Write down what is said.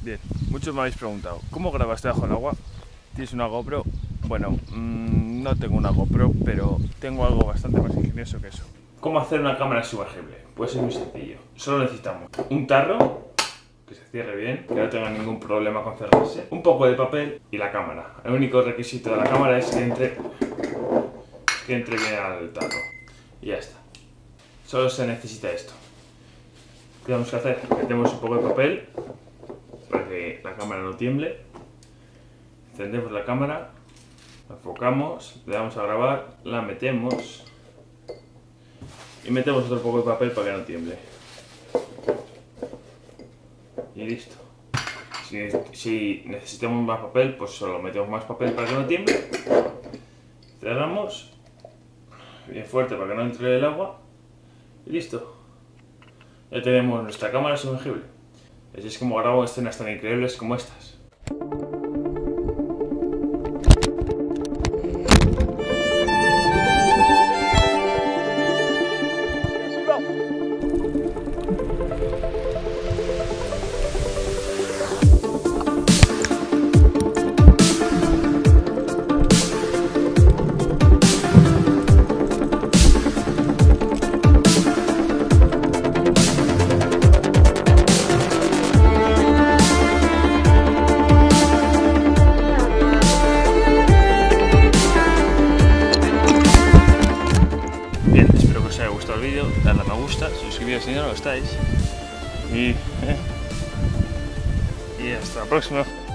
Bien, muchos me habéis preguntado, ¿cómo grabaste bajo el agua? ¿Tienes una GoPro? Bueno, no tengo una GoPro, pero tengo algo bastante más ingenioso que eso. ¿Cómo hacer una cámara sumergible? Pues es muy sencillo. Solo necesitamos un tarro, que se cierre bien, que no tenga ningún problema con cerrarse, un poco de papel y la cámara. El único requisito de la cámara es que entre bien al tarro. Y ya está. Solo se necesita esto. ¿Qué vamos a hacer? Metemos un poco de papel para que la cámara no tiemble. Encendemos la cámara, la enfocamos, le damos a grabar, la metemos y metemos otro poco de papel para que no tiemble. Y listo. Si necesitamos más papel, pues solo metemos más papel para que no tiemble. Cerramos bien fuerte para que no entre el agua y listo. Ya tenemos nuestra cámara sumergible. Así es como grabo escenas tan increíbles como estas. Bien, espero que os haya gustado el vídeo, dadle a me gusta, suscribiros si no lo estáis y hasta la próxima.